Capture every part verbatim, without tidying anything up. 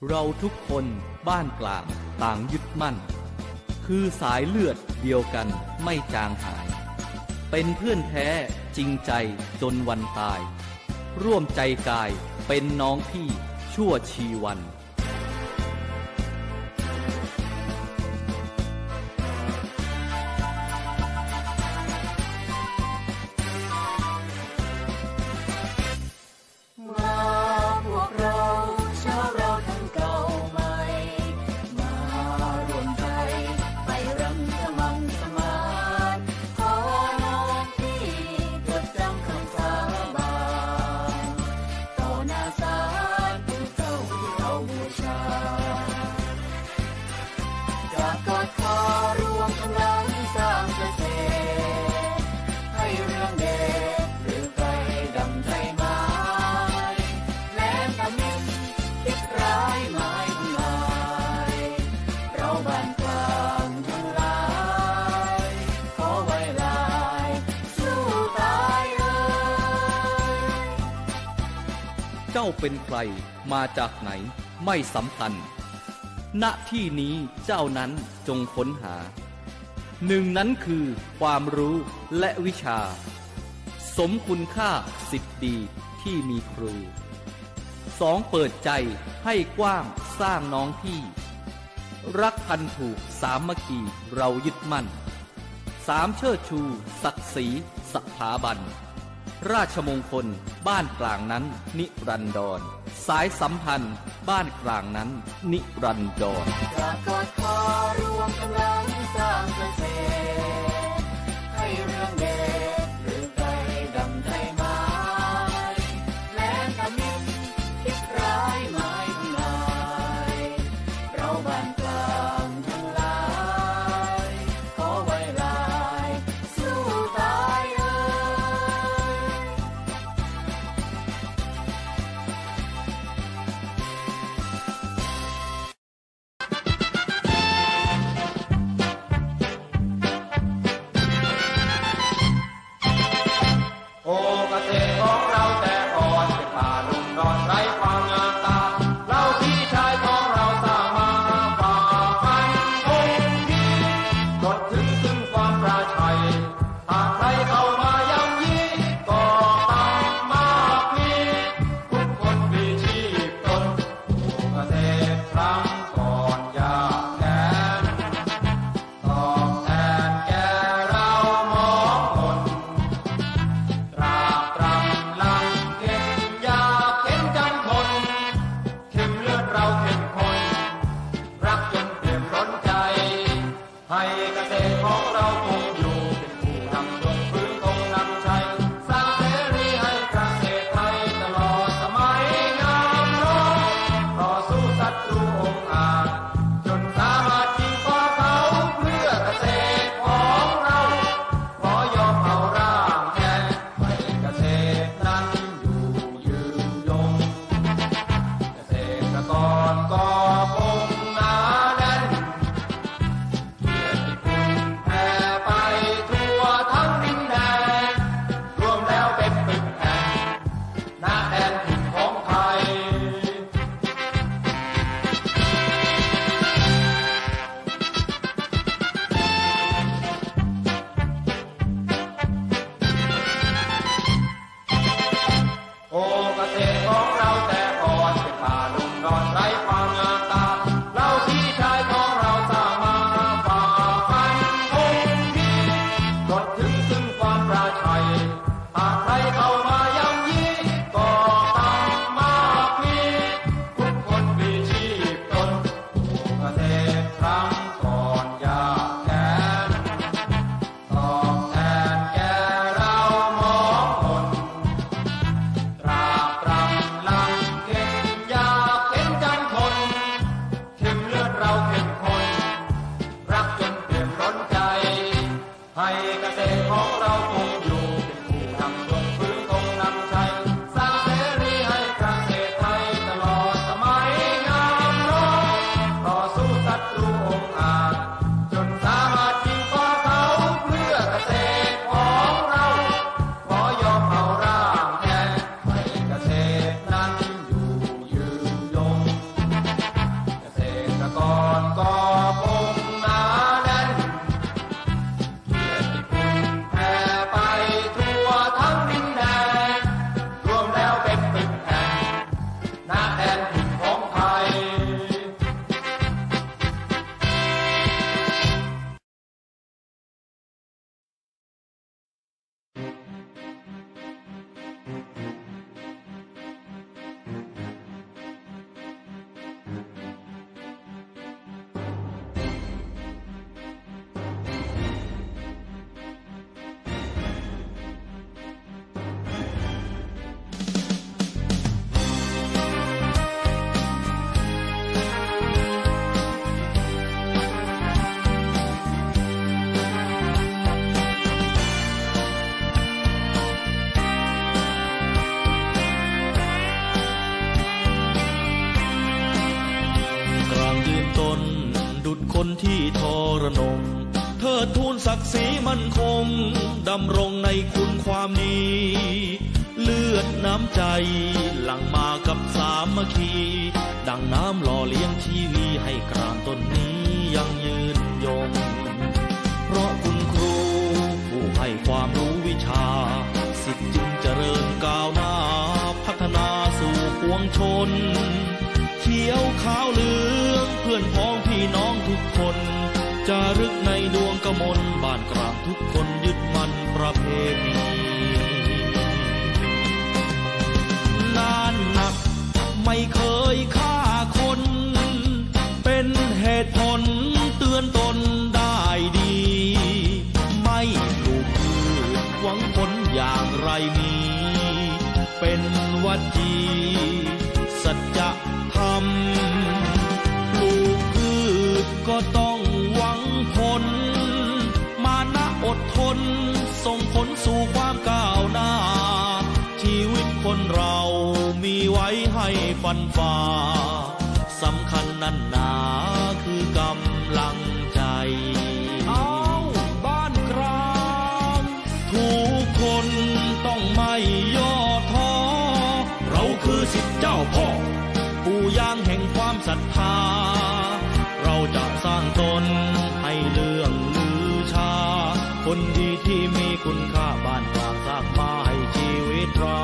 เราทุกคนบ้านกลางต่างยึดมั่นคือสายเลือดเดียวกันไม่จางหายเป็นเพื่อนแท้จริงใจจนวันตายร่วมใจกายเป็นน้องพี่ชั่วชีวันเจ้าเป็นใครมาจากไหนไม่สำคัญณที่นี้เจ้านั้นจงค้นหาหนึ่งนั้นคือความรู้และวิชาสมคุณค่าสิทธิ์ดีที่มีครูสองเปิดใจให้กว้างสร้างน้องพี่รักพันผูกสามัคคีเรายึดมั่นสามเชิดชูศักดิ์ศรีสถาบันราชมงคลบ้านกลางนั้นนิรันดรสายสัมพันธ์บ้านกลางนั้นนิรันดรจะกอดคอรวมกำลังสร้างเกษตรให้เรื่องเด็ดหรือไกลดำใจไม้แม้ตะมินคิดร้ายไม้ทำลายเราบ้านกลางทั้งหลายขอไว้ลายสู้ตายเอ่ยโอ้เกษตรของเราแต่ก่อนเป็นป่าลุ่มดอนไร้ความงามตาเราพี่ชายของเราสร้างมาฝ่าฟันคงดีจดถึงซึ่งความปราชัยหากใครเข้ามาย่ำยีก็ตั้งมากมีทุกคนมีชีพตนโอ้เกษตรครั้งก่อนยากแค้นตอบแทนแก่เรามองคนตราบตรำลังเก็บยาเข็นจำทนเข้มเลือดเราเข้มข้นรักจนเปี่ยมล้นใจให้เกษตรของเราคงอยู่เป็นผู้นำจงฟื้นคงนำชัยสร้างเสรีให้เกษตรไทยตลอดสมัยงามโลกต่อสู้ศัตรูองค์อาจจนสามารถยิงฟ้าเขาเพื่อเกษตรของเราขอยอมเอาร่างแทนให้เกษตรนั้นอยู่ยืนยงเกษตรกรก็คงหนาแน่นเกียรติคุณแผ่ไปทั่วทั้งดินแดนรวมแล้วเป็นปึกแผ่นหน้าแดนถิ่นของไทยโอ้เกษตรของเราแต่ก่อนเป็นป่าลุ่มดอนไร้ความงามตาเราพี่ชายของเราสร้างมาฝ่าฟันคงดีจดถึงซึ่งความปราชัยหากใครเข้ามาย่ำยีก็ตั้งมากมีทุกคนมีชีพตนโอ้เกษตรครั้งก่อนยากแค้นตอบแทนแก่เรามองคนตราบตรำลังเก็บยาเข็นจำทนเข้มเลือดเราเข้มข้นรักจนเปี่ยมล้นใจให้เกษตรของเราคงอยู่เป็นผู้นำจงฟื้นคงนำชัยสร้างเสรีให้เกษตรไทยตลอดสมัยงามโลกต่อสู้ศัตรูองค์อาจจนสามารถยิงฟ้าเขาเพื่อเกษตรของเราขอยอมเอาร่างแทนให้เกษตรนั้นอยู่ยืนยงก็คงหนาแน่นเกียรติคุณแผ่ไปทั่วทั้งดินแดนรวมแล้วเป็นตึกแห่งณแดนถิ่นของไทยคนที่ทรนงเทิดทูนศักดิ์ศรีมั่นคงดำรงในคุณความดีเลือดน้ำใจหลั่งมากับสามัคคีดังน้ำหล่อเลี้ยงชีวีให้กรานต้นนี้ยังยืนยงเพราะคุณครูผู้ให้ความรู้วิชาสิทธิ์จึงเจริญก้าวหน้าพัฒนาสู่ปวงชนเขียวขาวเหลืองเพื่อนพ้องพี่น้องทุกคนจารึกในดวงกมลบ้านกลางทุกคนยึดมั่นประเพณีนานนักไม่เคยฆ่าคนเป็นเหตุผลเตือนตนได้ดีไม่ปลูกพืชหวังผลอย่างไรมีเป็นวัจีสัจธรรมปลูกพืชก็ต้องหวังผลมานะอดทนส่งผลสู่ความก้าวหน้าชีวิตคนเรามีไว้ให้ฟันฝ่าสำคัญนั่นหนาคือกำลังใจเอาบ้านกลางทุกคนต้องไม่ย่อท้อเราคือศิษย์เจ้าพ่อปู่ย่างแห่งความศรัทธาเราจะสร้างตนให้เลื่องลือชาคนดีที่มีคุณค่าบ้านกลางสร้างมาให้ชีวิตเรา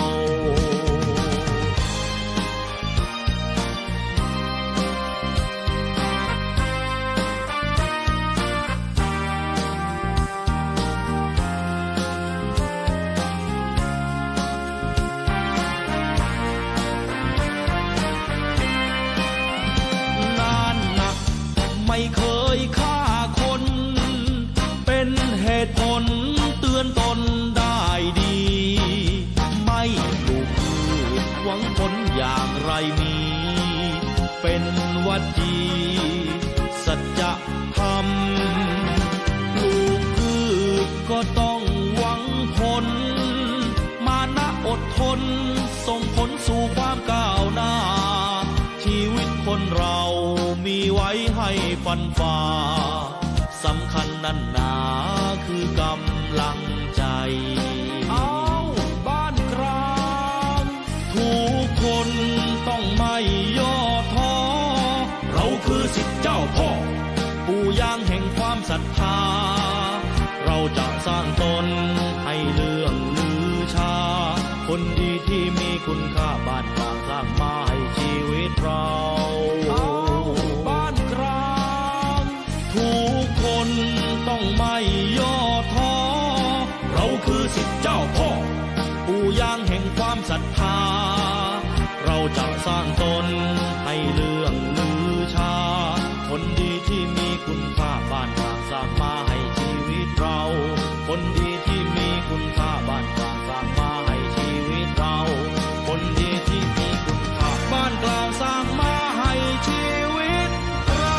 ไม่เคยฆ่าคนเป็นเหตุผลเตือนตนได้ดีไม่ปลูกพืชหวังผลอย่างไรมีเป็นวัจีสัจธรรมปลูกพืชก็ต้องหวังผลมานะอดทนส่งผลสู่ความก้าวหน้าชีวิตคนเรามีไว้ให้ฟันฝ่าสำคัญนั่นหนาคือกำลังใจเอาบ้านกลางทุกคนต้องไม่ย่อท้อเราคือศิษย์เจ้าพ่อปู่ย่างแห่งความศรัทธาเราจะสร้างตนให้เลื่องลือชาคนดีที่มีคุณค่าบ้านกลางสร้างมาให้ชีวิตเราบ้านกลางทุกคนต้องไม่ย่อท้อเราคือศิษย์เจ้าพ่อปู่ย่างแห่งความศรัทธาเราจะสร้างตนให้เลื่องลือชาคนดีที่มีคุณค่าบ้านกลางสร้างมาให้ชีวิตเราคนดีที่มีคุณค่าบ้านกลางสร้างมาให้ชีวิตเราคนดีที่มีคุณค่าบ้านกลางสร้างมาให้ชีวิตเรา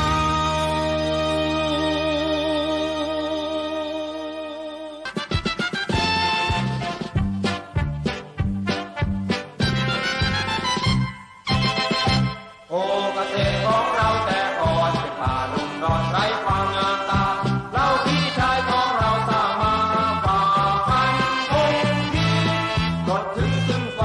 โอ้เกษตรของเราแต่ก่อนเป็นป่าลุ่มดอนไร้